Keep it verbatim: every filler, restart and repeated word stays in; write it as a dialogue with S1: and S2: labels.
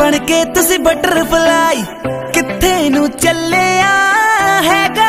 S1: बन के तुसी बटरफ्लाई किथे नू चलिया है।